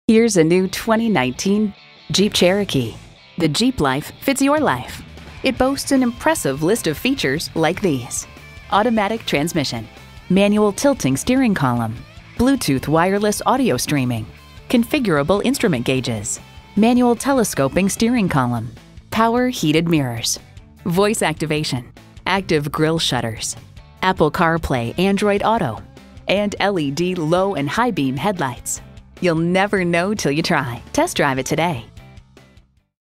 Here's a new 2019 Jeep Cherokee. The Jeep life fits your life. It boasts an impressive list of features like these: automatic transmission, manual tilting steering column, Bluetooth wireless audio streaming, configurable instrument gauges, manual telescoping steering column, power heated mirrors, voice activation, active grille shutters, Apple CarPlay, Android Auto, and LED low and high beam headlights. You'll never know till you try. Test drive it today.